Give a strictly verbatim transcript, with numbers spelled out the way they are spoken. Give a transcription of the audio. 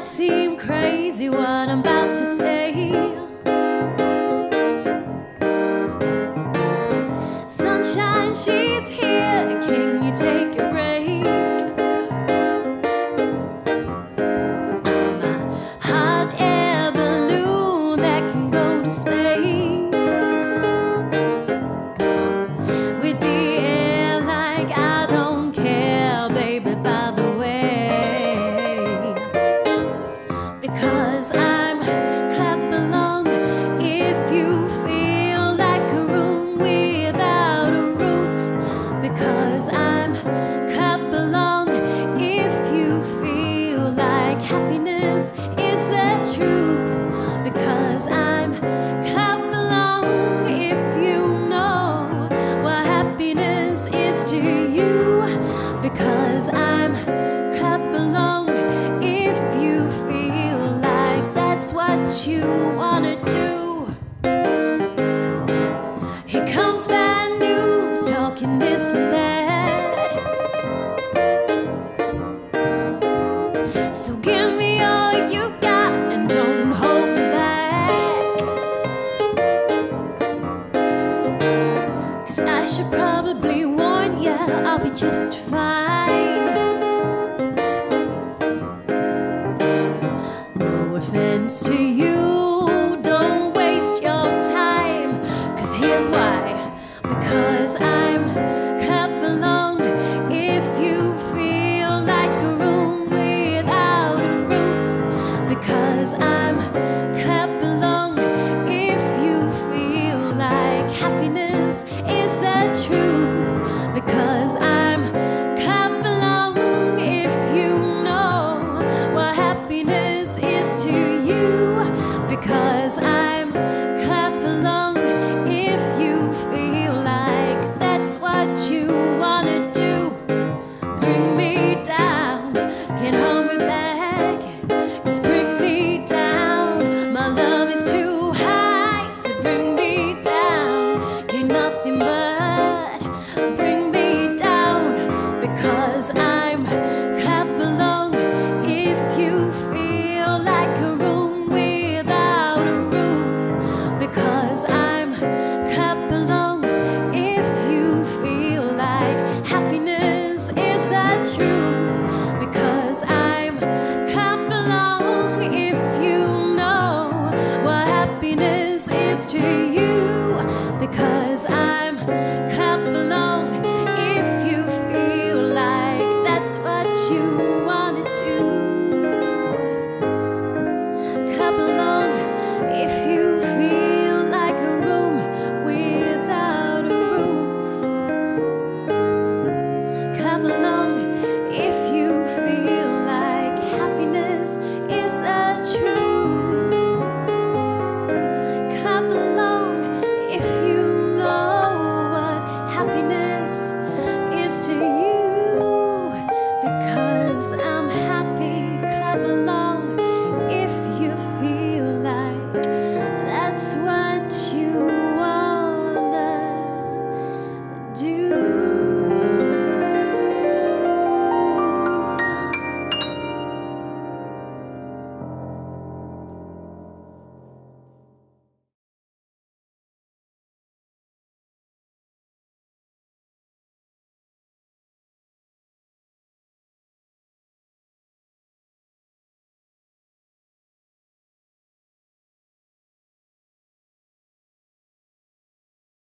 seem crazy what I'm about to say. Sunshine, she's here. Can you take a break? I'm a hot air balloon that can go to space with the air like I don't care, baby, by the way. Because I'm clap along if you feel like a room without a roof. Because I'm clap along if you feel like happiness is the truth. Because I'm clap along if you know what happiness is to you. Because I'm clap along if you feel like that's what you wanna do. Here comes bad news, talking this and that. So give me all you got and don't hold me back. 'Cause I should probably warn ya, I'll be just fine. No offense to you, don't waste your time. 'Cause here's why. Because I'm clap along if you feel like a room without a roof. Because I'm clap along if you feel like happiness is the truth. Because I'm clap along if you know what happiness is to you. Because I'm clap along if you feel like that's what you wanna do. Bring me down, can't hold me back. 'Cause bring me down, my love is too high to bring me down. Can't nothing but bring me down. Because I'm clap along if you feel like a room without a roof. Because I'm clap along if you feel like happiness is the truth. Because I'm clap along if you know what happiness is to you. Because I'm clap along if you feel like that's what you wanna do. Clap along if you feel like a room without a roof. Clap along if you feel like happiness is the truth. Clap along if you know what happiness is to you. Because I'm happy, clap along if you feel like that's what you